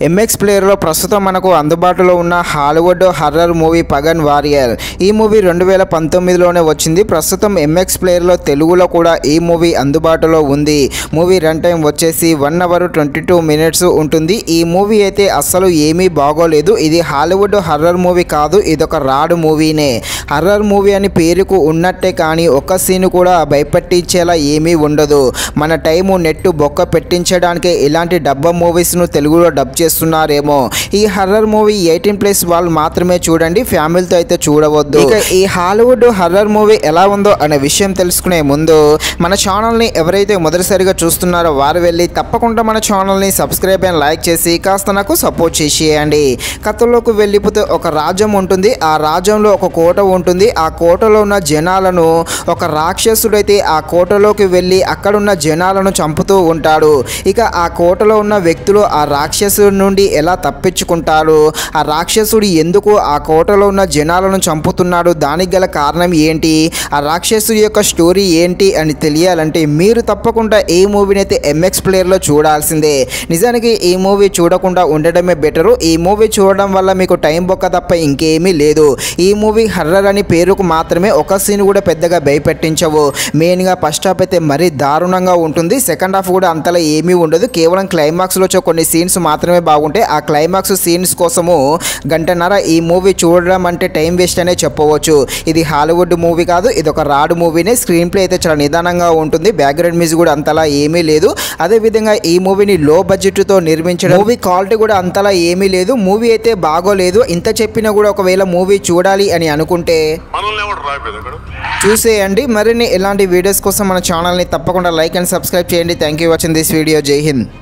MX ప్లేయర్లో ప్రస్తుతం మనకు అందుబాటులో ఉన్న Hollywood horror movie pagan warrior. ఈ మూవీ 2019లోనే వచ్చింది. ప్రస్తుతం ఎంఎక్స్ ప్లేయర్లో తెలుగులో కూడా ఈ మూవీ అందుబాటులో ఉంది. మూవీ రన్ టైం వచ్చేసి 1 hour 22 minutes ఉంటుంది. ఈ మూవీ అయితే అస్సలు ఏమీ బాగోలేదు. ఇది హాలీవుడ్ హర్రర్ మూవీ కాదు, ఇదొక రాడ్ మూవీనే. హర్రర్ మూవీ అని పేరుకు ఉన్నట్టే కానీ ఒక్క సీన్ కూడా భయపెట్టించేలా ఏమీ ఉండదు. మన టైము నెట్టు బొక్క పెట్టించడానికే ఇలాంటి డబ్బా మూవీస్ను తెలుగులో డబ్ చేస్తున్నారేమో. ఈ హర్రర్ మూవీ 18+ వాళ్ళు మాత్రమే చూడండి, ఫ్యామిలీతో అయితే చూడవద్దు. ఇక ఈ హాలీవుడ్ హర్రర్ మూవీ ఎలా ఉందో అనే విషయం తెలుసుకునే ముందు మన ఛానల్ని ఎవరైతే మొదటిసారిగా చూస్తున్నారో వారు వెళ్ళి తప్పకుండా మన ఛానల్ని సబ్స్క్రైబ్ అండ్ లైక్ చేసి కాస్త నాకు సపోర్ట్ చేసేయండి. కథలోకి వెళ్ళిపోతే ఒక రాజ్యం ఉంటుంది. ఆ రాజ్యంలో ఒక కోట ఉంటుంది. ఆ కోటలో ఉన్న జనాలను ఒక రాక్షసుడైతే ఆ కోటలోకి వెళ్ళి అక్కడున్న జనాలను చంపుతూ ఉంటాడు. ఇక ఆ కోటలో ఉన్న వ్యక్తులు ఆ రాక్షసుడి నుండి ఎలా తప్పించుకుంటారు, ఆ రాక్షసుడు ఎందుకు ఆ కోటలో ఉన్న జనాలను చంపుతున్నాడు, దానికి గల కారణం ఏంటి, ఆ రాక్షసుడి యొక్క స్టోరీ ఏంటి అని తెలియాలంటే మీరు తప్పకుండా ఈ మూవీని అయితే ఎంఎక్స్ ప్లేయర్లో చూడాల్సిందే. నిజానికి ఈ మూవీ చూడకుండా ఉండడమే బెటరు. ఈ మూవీ చూడడం వల్ల మీకు టైం బొక్క తప్ప ఇంకేమీ లేదు. ఈ మూవీ హర్రర్ అని పేరుకు మాత్రమే, ఒక సీన్ కూడా పెద్దగా భయపెట్టించవు. మెయిన్గా ఫస్ట్ హాఫ్ అయితే మరీ దారుణంగా ఉంటుంది. సెకండ్ హాఫ్ కూడా అంతలా ఏమీ ఉండదు. కేవలం క్లైమాక్స్లో వచ్చే కొన్ని సీన్స్ మాత్రమే బాగుంటాయి. ఆ క్లైమాక్స్ సీన్స్ కోసము గంటన్నర ఈ మూవీ చూడడం అంటే టైం వేస్ట్ అనే చెప్పవచ్చు. ఇది హాలీవుడ్ మూవీ కాదు, ఇది ఒక రాడ్ మూవీనే. స్క్రీన్ ప్లే అయితే చాలా నిదానంగా ఉంటుంది. బ్యాక్గ్రౌండ్ మ్యూజిక్ కూడా అంతలా ఏమీ లేదు. అదేవిధంగా ఈ మూవీని లో బడ్జెట్తో నిర్మించడం, మూవీ క్వాలిటీ కూడా అంతలా ఏమీ లేదు. మూవీ అయితే బాగోలేదు. ఇంత చెప్పినా కూడా ఒకవేళ మూవీ చూడాలి అని అనుకుంటే చూసేయండి. మరిన్ని ఇలాంటి వీడియోస్ కోసం మన ఛానల్ని తప్పకుండా లైక్ అండ్ సబ్స్క్రైబ్ చేయండి. Thank you watching this video. జై హింద్.